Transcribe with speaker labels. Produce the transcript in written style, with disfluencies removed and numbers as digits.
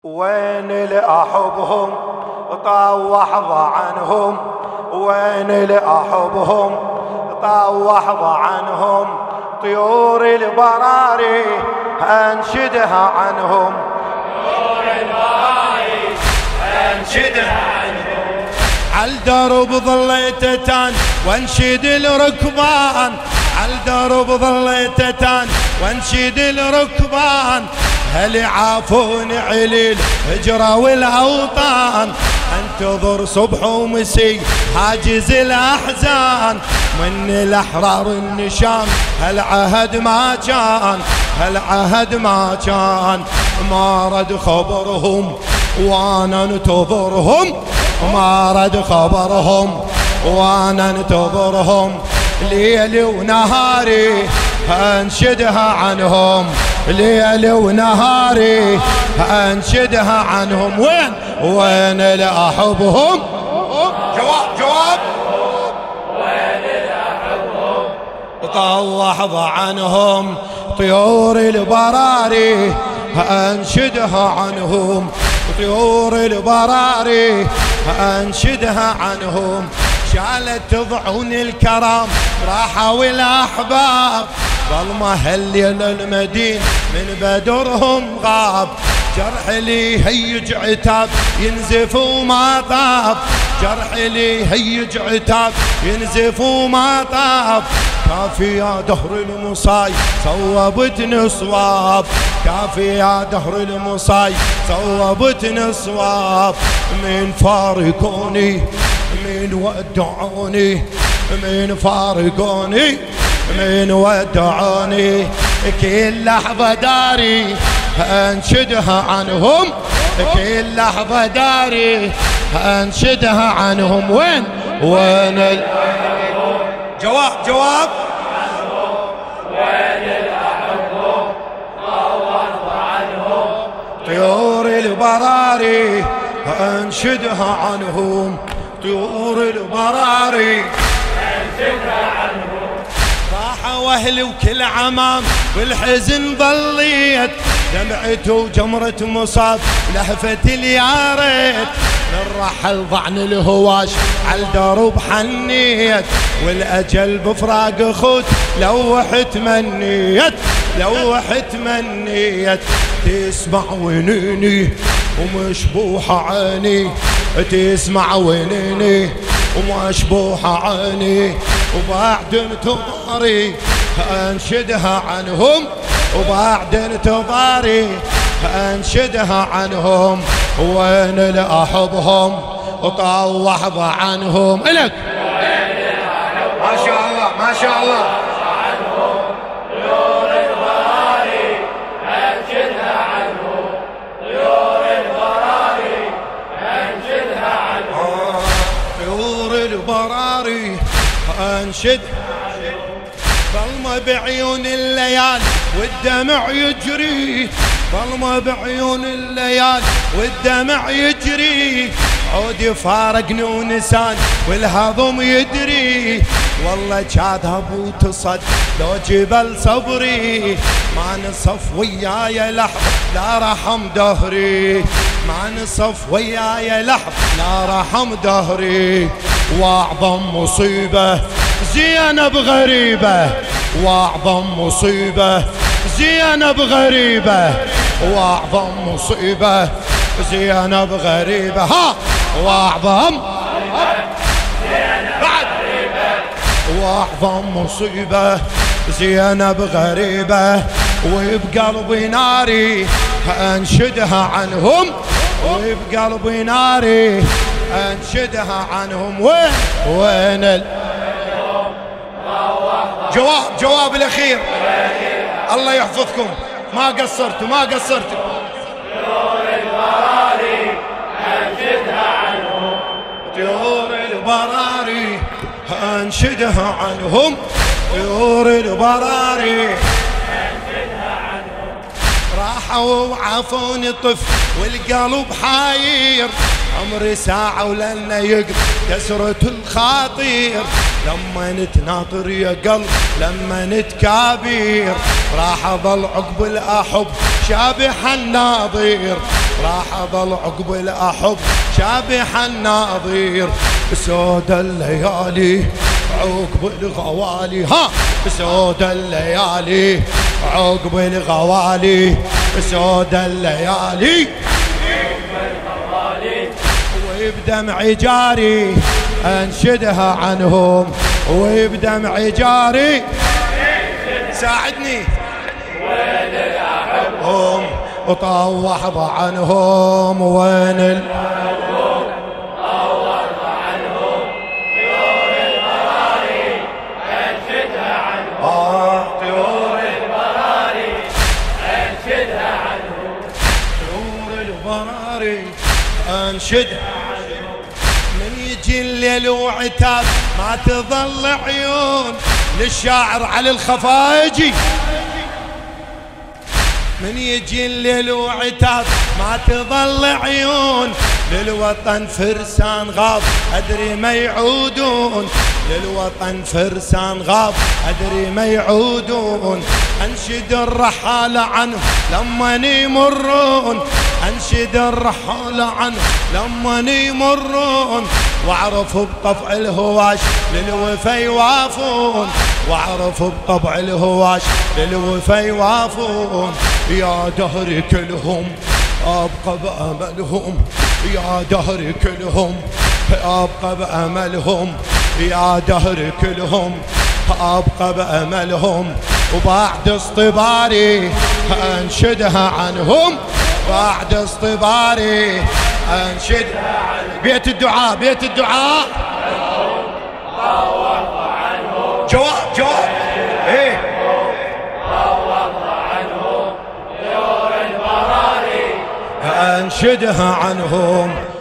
Speaker 1: وين اللي احبهم طوح عنهم، وين اللي احبهم طوح عنهم، طيور البراري انشدها عنهم،
Speaker 2: طيور البراري انشدها عنهم.
Speaker 3: عالدرب ظليت تان وانشد الركبان، عالدرب ظليت تان وانشد الركبان، هل عافون عليل هجرة والاوطان، انتظر صبح ومسي حاجز الاحزان، من الاحرار النشام هالعهد ما كان، هالعهد ما كان، ما رد خبرهم وانا انتظرهم، ما رد خبرهم وانا انتظرهم، ليلي ونهاري انشدها عنهم، ليلي ونهاري انشدها عنهم. وين اللي احبهم؟ جواب
Speaker 2: وين اللي احبهم؟
Speaker 3: طوح عنهم، طيور البراري انشدها عنهم، طيور البراري انشدها عنهم، شالت تضعون الكرام راحوا الاحباب، ظلمة هالليل المدين من بدرهم غاب، جرح لي هيج عتاب ينزف وما طاب، جرح لي هيج عتاب ينزف وما طاب، كافي يا دهر المصاي صوبتني صواب، كافي يا دهر المصاي صوبتني صواب، من فارقوني من ودعوني، من فارقوني من ودعوني، كل لحظة داري انشدها عنهم، كل لحظة داري انشدها عنهم. وين جواب
Speaker 2: وين اللي احبهم طوح عنهم،
Speaker 3: طيور البراري انشدها عنهم، طيور البراري
Speaker 2: انشدها عنهم.
Speaker 3: راحوا اهلي وكل عمام بالحزن ظليت، دمعته وجمرة مصاب لهفة الياريت، من رحل ضعن الهواش عالدرب حنيت، والاجل بفراق اخوت لوحت منيت، لوحت منيت، تسمع ونيني ومشبوحة عيني، تسمع ونيني ومشبوحة عيني، وبعد انتظاري انشدها عنهم، وبعد انتظاري انشدها عنهم. وين اللي احبهم وطوح عنهم الك،
Speaker 1: ما شاء الله ما شاء الله،
Speaker 2: عنهم طيور البراري انشدها عنهم، طيور البراري انشدها عنهم.
Speaker 3: طيور البراري انشد، ظلمة بعيون الليال والدمع يجري، ظلمة بعيون الليال والدمع يجري، عود يفارقني ونسان والهضم يدري، والله كاذب وتصد لو جبل صبري، ما نصف وياي لحظة لا رحم دهري، ما نصف وياي لحظة لا رحم دهري، واعظم مصيبة زينب غريبة، واعظم مصيبة زينب غريبة، واعظم مصيبة زينب غريبة، ها واعظم بعد، واعظم مصيبة زينب غريبة، وبقلبي ناري انشدها عنهم، وبقلبي ناري انشدها عنهم. وين جواب الاخير، الله يحفظكم، ما قصرتوا ما قصرتوا.
Speaker 2: طيور البراري انشدها عنهم،
Speaker 3: طيور البراري انشدها عنهم، طيور البراري
Speaker 2: انشدها عنهم.
Speaker 3: راحوا وعافوني طف والقلب حاير، عمري ساعة ولنا يقف كسرة الخاطير، لما نتناطر يا قلب لما نتكابير، راح اظل عقب الاحب شابح الناظير، راح أظل عقب الأحب شابح الناظير بسود الليالي عقب الغوالي ها بسود الليالي عقب الغوالي بسود الليالي وبدمع جاري أنشدها عنهم وبدمع جاري ساعدني
Speaker 2: وين الأحب
Speaker 3: وطوح عنهم وين
Speaker 2: طورت عنهم طيور البراري أنشدها عنهم طيور البراري أنشدها عنهم
Speaker 3: طيور البراري أنشدها من يجي الليل وعتاب ما تظل عيون للشاعر على الخفاجي من يجي الليل وعتاب ما تظل عيون للوطن فرسان غاب أدري ما يعودون للوطن فرسان غاب أدري ما يعودون أنشد الرحالة عنه لما يمرون أنشد الرحالة عنه لما يمرون واعرف بطبع الهواش للوفا يوافون واعرف بطبع الهواش للوفا يوافون يا دهر كلهم أبقى بأملهم يا دهر كلهم أبقى بأملهم يا دهر كلهم أبقى بأملهم وبعد اصطباري أنشدها عنهم بعد اصطباري أنشدها عنهم بيت الدعاء بيت الدعاء جواب جواب ايه أنشدها عنهم